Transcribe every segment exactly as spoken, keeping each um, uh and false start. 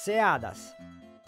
Seadas.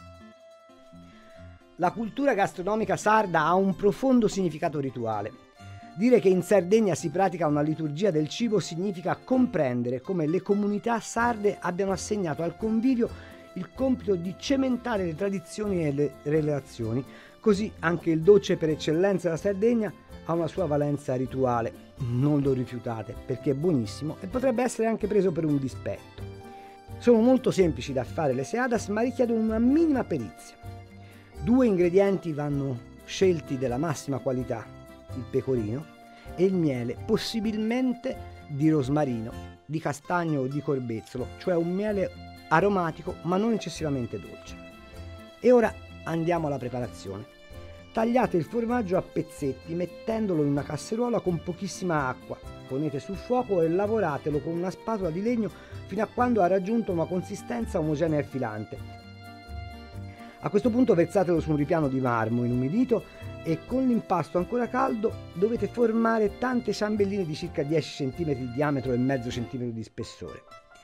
La cultura gastronomica sarda ha un profondo significato rituale. Dire che in Sardegna si pratica una liturgia del cibo significa comprendere come le comunità sarde abbiano assegnato al convivio il compito di cementare le tradizioni e le relazioni. Così anche il dolce per eccellenza della Sardegna ha una sua valenza rituale. Non lo rifiutate perché è buonissimo e potrebbe essere anche preso per un dispetto. Sono molto semplici da fare le seadas, ma richiedono una minima perizia. Due ingredienti vanno scelti della massima qualità, il pecorino e il miele, possibilmente di rosmarino, di castagno o di corbezzolo, cioè un miele aromatico ma non eccessivamente dolce. E ora andiamo alla preparazione. Tagliate il formaggio a pezzetti mettendolo in una casseruola con pochissima acqua. Ponete sul fuoco e lavoratelo con una spatola di legno fino a quando ha raggiunto una consistenza omogenea e filante. A questo punto versatelo su un ripiano di marmo inumidito e con l'impasto ancora caldo dovete formare tante ciambelline di circa dieci centimetri di diametro e mezzo centimetro di spessore.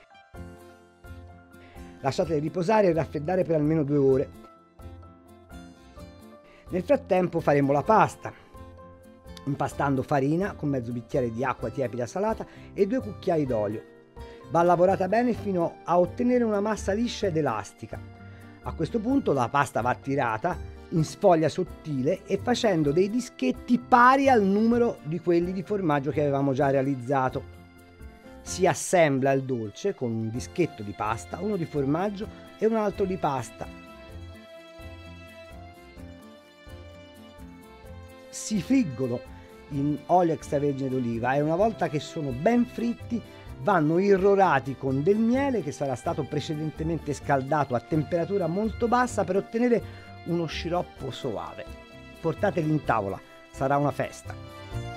Lasciatele riposare e raffreddare per almeno due ore. Nel frattempo faremo la pasta, impastando farina con mezzo bicchiere di acqua tiepida salata e due cucchiai d'olio. Va lavorata bene fino a ottenere una massa liscia ed elastica. A questo punto la pasta va tirata in sfoglia sottile e facendo dei dischetti pari al numero di quelli di formaggio che avevamo già realizzato. Si assembla il dolce con un dischetto di pasta, uno di formaggio e un altro di pasta. Si friggono in olio extravergine d'oliva e una volta che sono ben fritti vanno irrorati con del miele che sarà stato precedentemente scaldato a temperatura molto bassa per ottenere uno sciroppo soave. Portateli in tavola, sarà una festa.